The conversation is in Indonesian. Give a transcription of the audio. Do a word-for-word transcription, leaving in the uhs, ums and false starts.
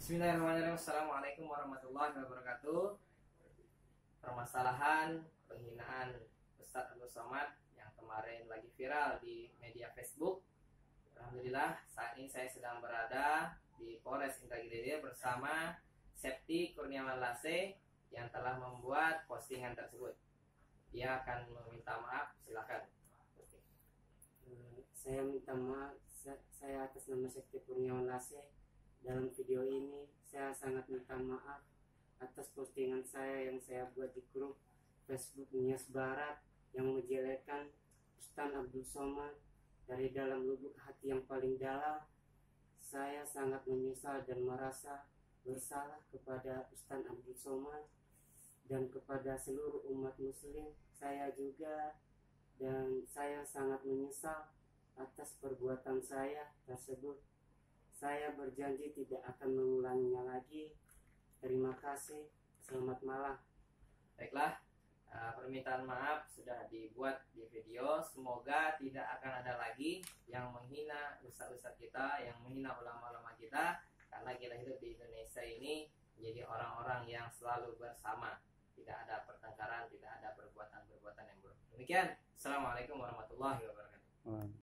Bismillahirrahmanirrahim. Assalamualaikum warahmatullahi wabarakatuh. Permasalahan penghinaan Ustadz Abdul Somad yang kemarin lagi viral di media Facebook. Alhamdulillah saat ini saya sedang berada di Polres Indragiri bersama Septi Kurniawan Lase yang telah membuat postingan tersebut. Dia akan meminta maaf, silakan. Saya minta maaf, saya atas nama Septi Kurniawan Lase. Dalam video ini saya sangat minta maaf atas postingan saya yang saya buat di grup Facebook Nias Barat yang menjelekkan Ustadz Abdul Somad. Dari dalam lubuk hati yang paling dalam, saya sangat menyesal dan merasa bersalah kepada Ustadz Abdul Somad dan kepada seluruh umat muslim. Saya juga dan saya sangat menyesal atas perbuatan saya tersebut. Saya berjanji tidak akan mengulanginya lagi. Terima kasih. Selamat malam. Baiklah, permintaan maaf sudah dibuat di video. Semoga tidak akan ada lagi yang menghina ustaz-ustaz kita, yang menghina ulama-ulama kita, karena kita hidup di Indonesia ini menjadi orang-orang yang selalu bersama. Tidak ada pertengkaran, tidak ada perbuatan-perbuatan yang buruk. Demikian. Assalamualaikum warahmatullahi wabarakatuh.